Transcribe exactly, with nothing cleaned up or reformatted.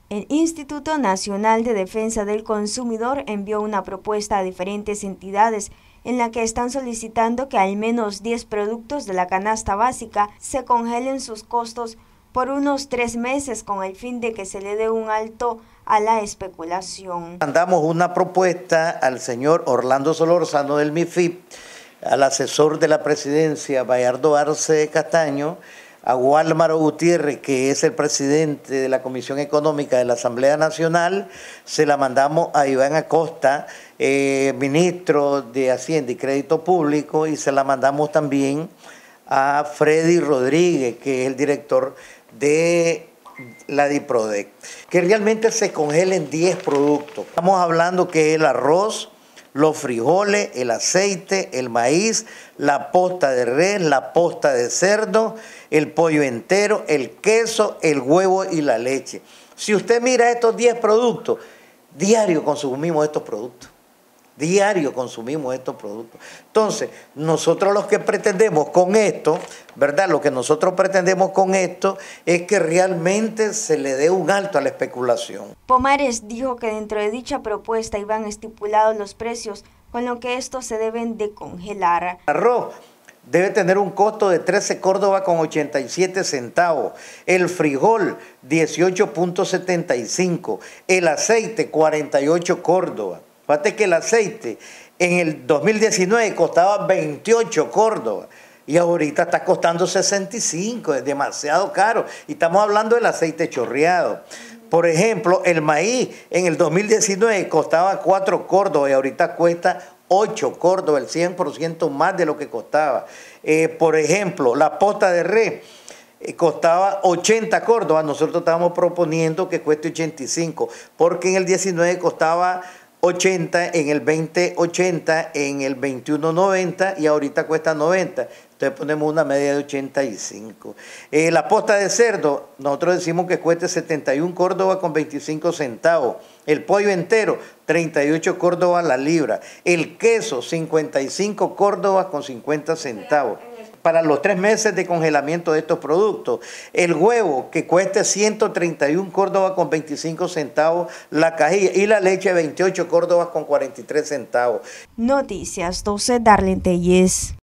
El Instituto Nacional de Defensa del Consumidor envió una propuesta a diferentes entidades en la que están solicitando que al menos diez productos de la canasta básica se congelen sus costos por unos tres meses con el fin de que se le dé un alto a la especulación. Mandamos una propuesta al señor Orlando Solorzano del M I F I P, al asesor de la presidencia Bayardo Arce Castaño, a Wálmaro Gutiérrez, que es el presidente de la Comisión Económica de la Asamblea Nacional, se la mandamos a Iván Acosta, eh, ministro de Hacienda y Crédito Público, y se la mandamos también a Freddy Rodríguez, que es el director de la DIPRODEC, que realmente se congelen diez productos. Estamos hablando que el arroz, los frijoles, el aceite, el maíz, la posta de res, la posta de cerdo, el pollo entero, el queso, el huevo y la leche. Si usted mira estos diez productos, diario consumimos estos productos. Diario consumimos estos productos. Entonces, nosotros los que pretendemos con esto, ¿verdad? Lo que nosotros pretendemos con esto es que realmente se le dé un alto a la especulación. Pomares dijo que dentro de dicha propuesta iban estipulados los precios con lo que estos se deben de congelar. El arroz debe tener un costo de trece córdobas con ochenta y siete centavos, el frijol dieciocho punto setenta y cinco, el aceite cuarenta y ocho córdobas. Fíjate que el aceite en el dos mil diecinueve costaba veintiocho córdobas y ahorita está costando sesenta y cinco, es demasiado caro. Y estamos hablando del aceite chorreado. Por ejemplo, el maíz en el dos mil diecinueve costaba cuatro córdobas y ahorita cuesta ocho córdobas, el cien por ciento más de lo que costaba. Eh, por ejemplo, la posta de res eh, costaba ochenta córdobas, nosotros estábamos proponiendo que cueste ochenta y cinco, porque en el diecinueve costaba ochenta, en el veinte ochenta, en el veintiuno noventa y ahorita cuesta noventa. Entonces ponemos una media de ochenta y cinco. Eh, la posta de cerdo, nosotros decimos que cueste setenta y uno córdobas con veinticinco centavos. El pollo entero, treinta y ocho córdobas la libra. El queso, cincuenta y cinco córdobas con cincuenta centavos. Para los tres meses de congelamiento de estos productos. El huevo, que cueste ciento treinta y uno córdobas con veinticinco centavos la cajilla, y la leche veintiocho córdobas con cuarenta y tres centavos. Noticias doce, Darlene Telles.